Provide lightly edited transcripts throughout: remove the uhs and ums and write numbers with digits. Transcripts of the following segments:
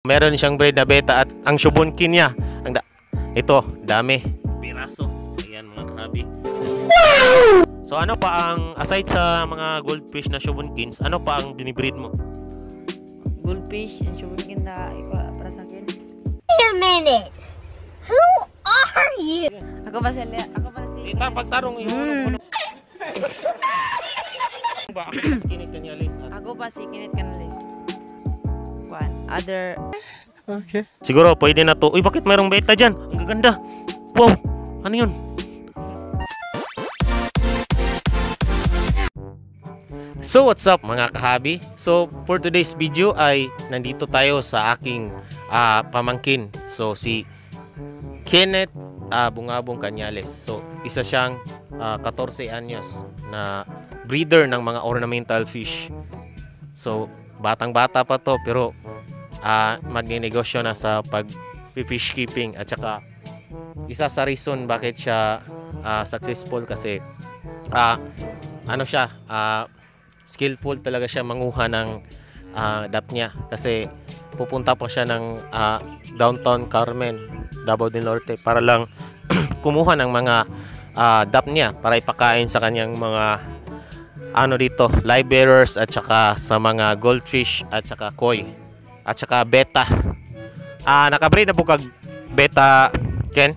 Meron siyang breed na beta at ang Shubunkin niya. Ito, dami. Piraso. Ayan mga kahabi. So ano pa ang, aside sa mga goldfish na Shubunkins, ano pa ang binibreed mo? Goldfish and Shubunkin na iba para sa akin. Wait a minute. Who are you? Ako ba si Pagtarong yung ba ako si Kenneth Canales. Ako ba si Kenneth Canales? One other. Okay. Siguro pwede na to. Uy, bakit mayroong beta dyan? Ang gaganda. Wow. Ano yun? So what's up mga kahabi? So for today's video ay nandito tayo sa aking pamangkin. So si Kenneth Bungabong Canales. So isa siyang 14 anyos na breeder ng mga ornamental fish. So batang-bata pa to pero magninegosyo na sa pag-fish keeping at saka isa sa reason bakit siya successful kasi ano siya skillful talaga siya manguha ng dap niya kasi pupunta pa siya ng downtown Carmen, Davao del Norte para lang kumuha ng mga dap niya para ipakain sa kanyang mga dito live bearers at saka sa mga goldfish at saka koi at saka beta. Nakabreed na po kag beta, Ken.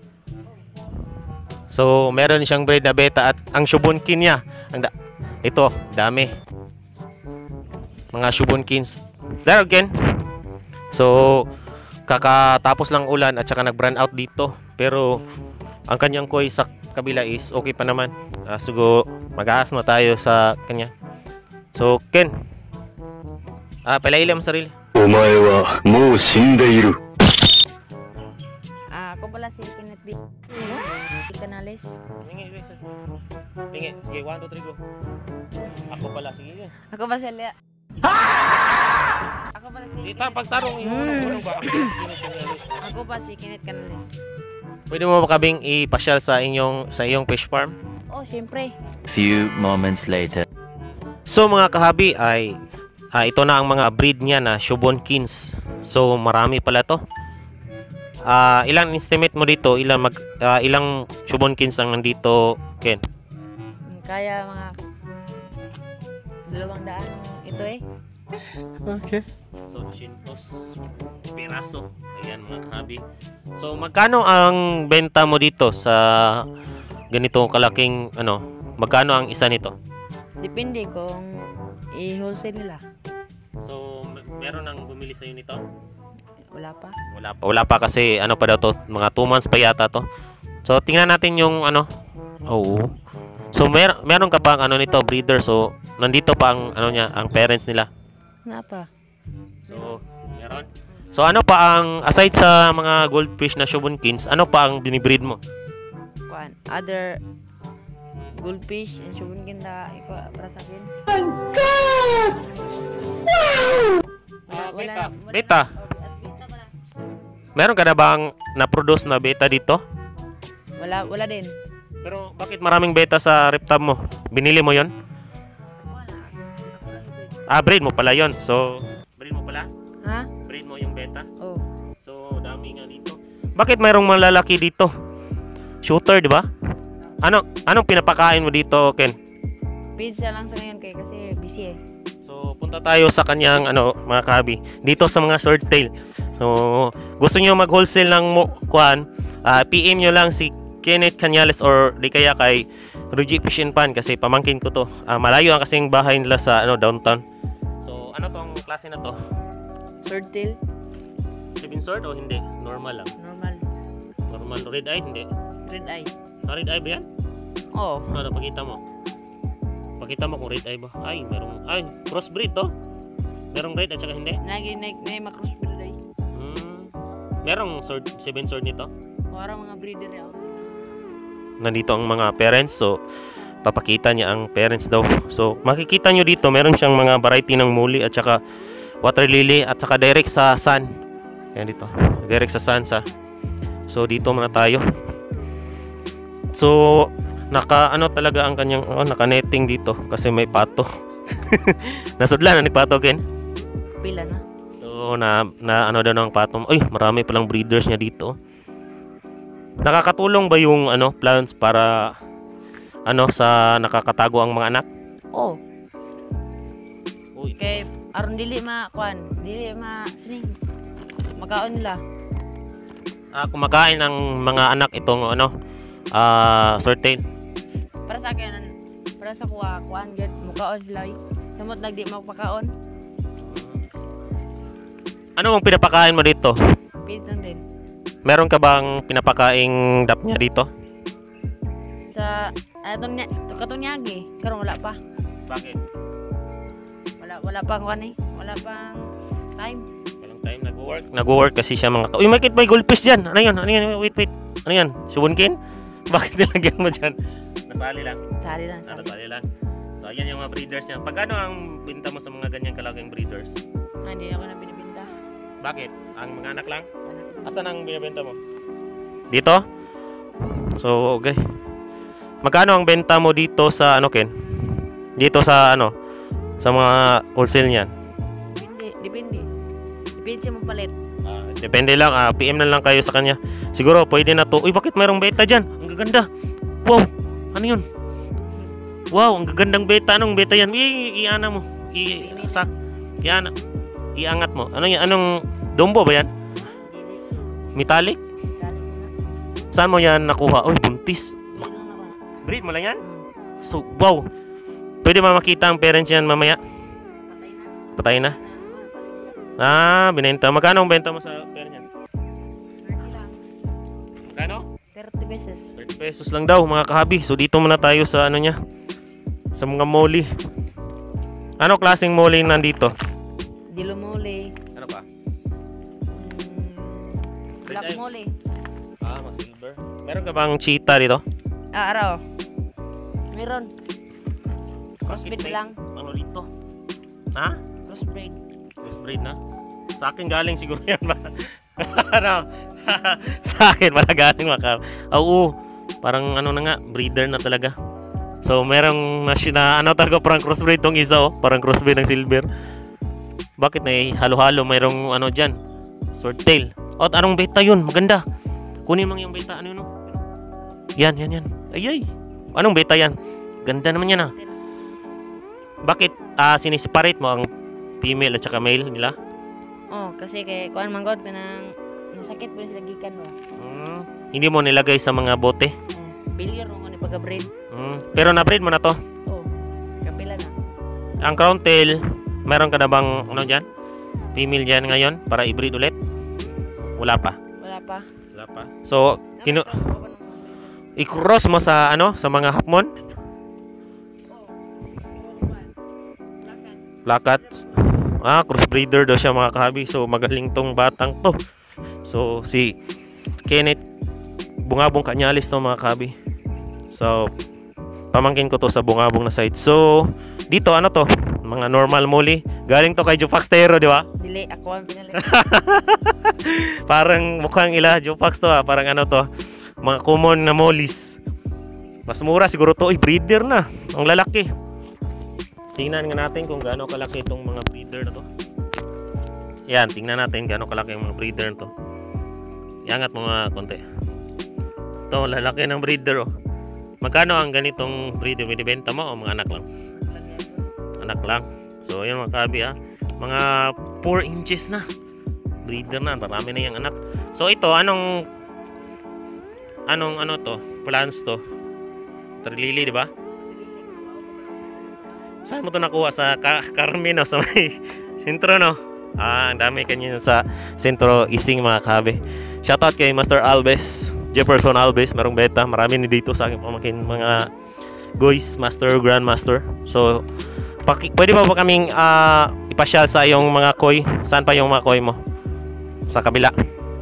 So meron siyang breed na beta at ang Shubunkin niya ito, dami mga Shubunkins there again. So kakatapos lang ulan at saka nag-brand out dito pero ang kanyang koi sa kabila is okay pa naman. Sugo mag-aas na tayo sa kanya. So Ken, palailam sarili. Omae wa mou shindeiru. Ako pala si Kenneth Canales. Sige, sige, 1, 2, 3, go. Ako pala, sige. Ako ba si Lia? Ako pala si Pagtarong yung ba? Ako ba si Kenneth Canales? Pwede mo ba kaming ipasyal sa iyong fish farm? Oh, syempre. Few moments later. So mga kahabi ay ito na ang mga breed niya na Shubunkins. So marami pala to. Ilang estimate mo dito? Ilang Shubunkins ang nandito, Ken? Kaya mga 200 ito eh. Okay. So 200 piraso. Ayan mga kahabi. So magkano ang benta mo dito sa ganito kalaking magkano ang isa nito? Depende kung i-wholesale nila. So meron nang bumili sa nito? Wala pa. Wala pa kasi pa daw to, mga 2 months pa yata to. So tingnan natin yung Oo. So meron ka pa ang nito, breeder. So nandito pa ang niya, ang parents nila. Wala pa. So meron. So ano pa ang aside sa mga goldfish na Shubunkins, ano pa ang binibreed mo? One other goldfish and Shubunkin na iba para sa akin. Beta. Meron ka na bang na-produce na beta dito? Wala din. Pero bakit maraming beta sa reptab mo? Binili mo yon? Breed mo pala yon. So, breed mo pala? Ha? Breed mo yung beta? Oh. So, dami nga dito. Bakit mayroong malalaki dito? Shooter, di ba? Anong pinapakain mo dito, Ken? Pizza lang sa ngayon kasi busy eh. So, punta tayo sa kanyang mga kahabi. Dito sa mga swordtail. So, gusto niyo mag-wholesale ng PM nyo lang si Kenneth Canales or di kaya kay Ruji Fish and Pan kasi pamangkin ko to. Malayo ang kasing bahay nila sa downtown. So, ano tong klase na to? Swordtail? 7 sword o hindi? Normal lang. Normal. Red eye? Hindi. Red eye. Red eye ba yan? Oo. Pakita mo. Pakita mo kung red eye ba. Ay, merong crossbreed to. Merong red at saka hindi. Crossbreed ay. Merong 7 sword nito. Parang mga breeder niya. Nandito ang mga parents. So, papakita niya ang parents daw. So, makikita nyo dito, meron siyang mga variety ng muli at saka water lily at saka direct sa sun. Yan dito. Direct sa sun sa. So, dito muna tayo. So, talaga ang kanyang naka-netting dito kasi may pato. Nasudlan na ni pato, Ken. Pila na. So, So na ano daw ng patong. Ay, marami palang breeders niya dito. Nakakatulong ba yung ano plants para ano sa nakakatago ang mga anak? Oh, Uy. kay aron dili makaon nila. Kumakain ng mga anak itong ano certain. Para sa akin, para sa kuan gid mukaon sila. Samot nagdi magpakaon. Ano ang pinapakain mo dito? Piton din. Meron ka bang pinapakaing dap niya dito? Sa katong nyagi, karon wala pa. Bakit? Wala pang kuan eh. Wala pang time. Walang time nagwo-work kasi siya mga Uy, makit may goldfish diyan. Ano 'yan? Wait. Ano 'yan? Subunkin? Bakit nilagyan mo diyan? Nasali lang. Sali lang. Nasali lang. So ayan yung mga breeders niya. Pagkano ang binta mo sa mga ganyang kalaking breeders? Hindi na ako na binibenta. Bakit? Ang mga anak lang? Asan ang binibenta mo? Dito? So, okay. Magkano ang benta mo dito sa ano, Ken? Dito sa ano? Sa mga wholesale niyan? Depende mo palit. Depende lang. PM na lang kayo sa kanya. Siguro pwede na to. Uy, bakit mayroong beta dyan? Ang gaganda. Wow. Ano yun? Wow, ang gagandang beta. Anong beta yan? Iana mo. Iangat mo. Ano yan? Anong dombo ba yan? Metallic? Saan mo yan nakuha? Uy, buntis. Breed mo lang yan? So, wow. Pwede makita ang parents yan mamaya? Patay na? Binenta. Magkano ang benta mo sa parents yan? Magkano? 30 pesos. 30 pesos lang daw mga kahabi. So dito muna tayo sa ano niya. Sa mga molly. Ano klaseng molly nandito? Dilo mole. Ano pa? Black mole. Mga silver. Meron ka bang cheetah dito? Araw. Meron. Crossbreed Bakit may lang. ano dito? Ha? Crossbreed. Crossbreed na? Sa akin galing siguro yan ba? Ano? Sa akin pala galing maka. Oo. Parang ano na nga, breeder na talaga. So merong ano talaga parang crossbreed tong isa parang crossbreed ng silver. Bakit na halo-halo mayroong ano diyan? Swordtail. Anong beta yun? Maganda. Kunin mo yung beta. Ano yun? Yan. Ay. Anong beta yan? Ganda naman yan Bakit siniseparate mo ang female at saka male nila? Kasi kay kuan manggod kanang nasakit po sila gikan ba. Hindi mo nilagay sa mga bote? Bilyar mo ni pagka-breed. Pero na-breed mo na to? Kapila na. Ang crown tail, meron ka na bang ano dyan? Female dyan ngayon para i-breed ulit? Wala pa. So, i-cross mo sa ano, sa mga hapmon? Black Cats. Crossbreeder daw siya mga kahabi. So, magaling tong batang to. So, si Kenneth Bungabong Canyalis to mga kahabi. So, pamangkin ko to sa Bungabong na side. So, dito ano to? Mga normal molly. Galing to kay Jupax Tero, di ba? Dili, ako ang pinalit. Parang mukhang Jupax to Parang ano to? Mga common na mollies. Mas mura siguro to. Breeder na. Ang lalaki. Tingnan nga natin kung gaano kalaki itong mga breeder na to. Yan, tingnan natin gaano kalaki yung mga breeder na to. Iangat mo nga konti. Ito, lalaki ng breeder Magkano ang ganitong breeder? Binibenta mo o mga anak lang? Anak lang. So, yun mga kabi Mga 4 inches na. Breeder na. Marami na yung anak. So, ito, anong ano to? Plants to? Trilili, di ba? Saan mo to nakuha? Sa Carmino, sa may sentro, no? Ang dami kanyan sa sentro Ising mga kabi. Shoutout kay Master Alves, Jefferson Alves. Merong beta. Marami ni dito sa aking pamangkin mga guys, master, grandmaster. So, pwede ba kaming ipasyal sa yung mga koi? Saan pa yung mga koi mo? Sa kabila.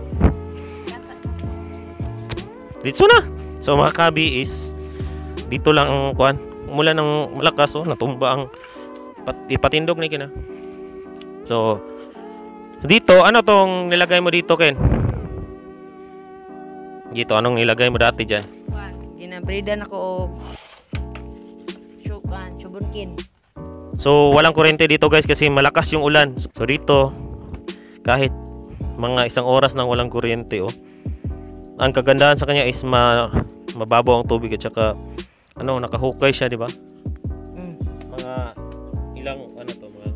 Dito na. So mga kabi is dito lang ang kuan. Mula ng malakas natumba ang ipatindog ni kina. So dito ano tong nilagay mo dito Ken? Dito anong nilagay mo dati diyan? Ginabreedan ako og subunkin. So walang kuryente dito guys kasi malakas yung ulan. So dito kahit mga isang oras nang walang kuryente. Oh. Ang kagandahan sa kanya is mababaw ang tubig at saka nakahukay siya, di ba? Mga ilang mga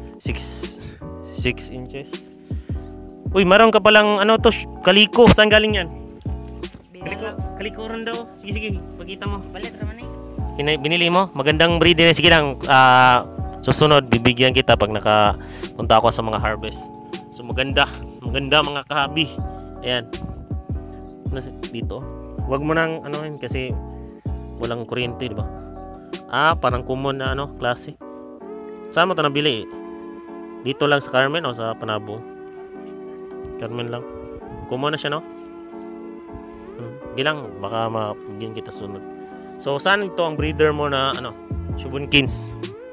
6 inches. Uy, maroon ka palang kaliko. Saan galing yan? Kaliko rin daw. Sige, pagkita mo. Balit raman eh. Binili mo? Magandang breed din. Sige lang, susunod bibigyan kita pag nakapunta ako sa mga harvest. So maganda mga kahabi. Ayan. Dito. Huwag mo nang kasi walang kuryente, di ba? Parang common na klase. Saan mo 'to nabili? Dito lang sa Carmen o sa Panabo? Carmen lang. Common na siya, no? Gilang, baka mabigyan kita sunod. So, saan ito ang breeder mo na Shubunkins?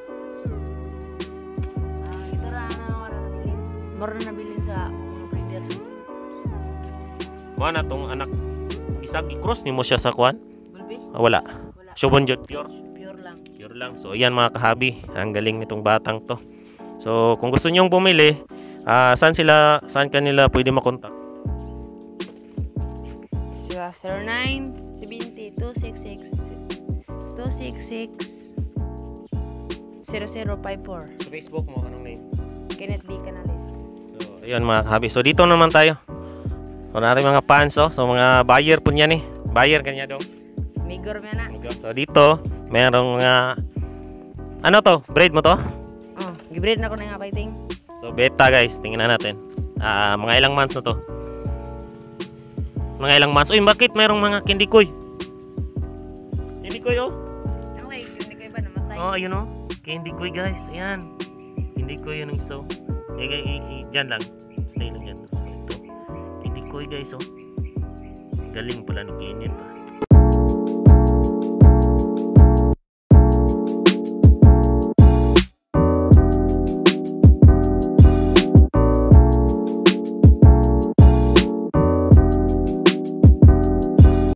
Ito ra nabilin. Moro na nabilin sa mga breeder. Mo na tong anak isag i-cross ni mo siya sa kwan? Gulfish? Wala. Wala. Shubun jud pure. Pure lang. Pure lang. So, ayan mga kahabi, ang galing nitong batang to. So, kung gusto niyong bumili, saan kanila pwede makontak? Siya 09-266-0054. Sa Facebook mo, anong name? Kenneth D. Canales. So, ayan mga kahabi. So, dito naman tayo. So, natin mga fans, so mga buyer po niyan eh. Buyer kanya daw. Migor mo na. So, dito, merong mga breed mo to? Gibreed na ko na nga fighting. So, beta guys, tingnan natin. Mga ilang months na to. Mga ilang months. Uy, bakit mayroong mga kindikoy? Kindikoy, oh. Okay, hindi kayo ba namatay? Oh, ayun, oh. Kindikoy, guys. Ayan. Kindikoy yun ang iso. Diyan lang. Stay lang dyan. Ito. Kindikoy, guys, oh. Galing pala ni Kenneth, ah.